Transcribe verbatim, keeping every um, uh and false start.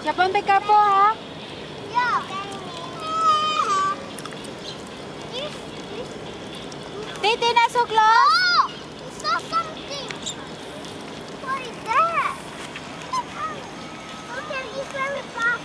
Siapa be careful, ha? Yeah. Titi, not so close. Oh, I saw something. What is that? Okay, it's very fast.